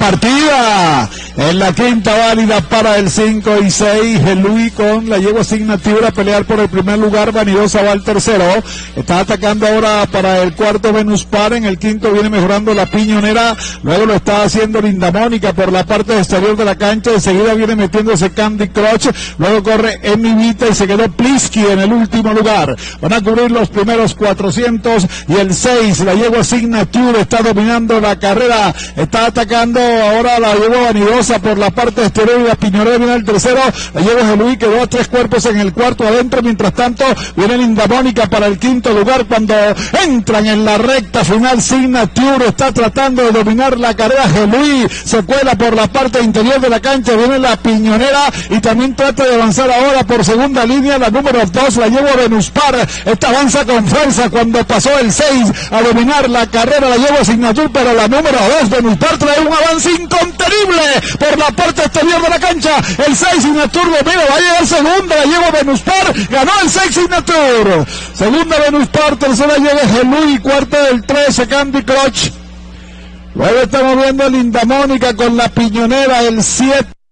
partida. En la quinta válida para el 5 y 6, Luis con la yegua Signature a pelear por el primer lugar. Vanidosa va al tercero. Está atacando ahora para el cuarto Venus Par. En el quinto viene mejorando la Piñonera. Luego lo está haciendo Linda Mónica por la parte exterior de la cancha. Enseguida viene metiéndose Candy Crush. Luego corre Emivita y se quedó Plisky en el último lugar. Van a cubrir los primeros 400 y el 6, la yegua Signature está dominando la carrera. Está atacando ahora la yegua Vanidosa por la parte exterior y la Piñonera viene al tercero. La yegua Luis quedó a 3 cuerpos en el cuarto adentro. Mientras tanto viene Linda Mónica para el quinto lugar. Cuando entran en la recta final, Signature está tratando de dominar la carrera. Luis se cuela por la parte interior de la cancha. Viene la Piñonera y también trata de avanzar ahora por segunda línea la número 2, la yegua Venus Par. Esta avanza con fuerza cuando pasó el 6 a dominar la carrera la yegua Signature, pero la número 2 Venus Par trae un avance incontenible por la parte exterior de la cancha. El 6 Signature domina, va a llegar segunda la yegua Venus Par, ganó el 6 Signature, segunda Venus Par, tercera yegua Luis, cuarta del 13 Candy Crush. Luego estamos viendo a Linda Mónica con la Piñonera, el 7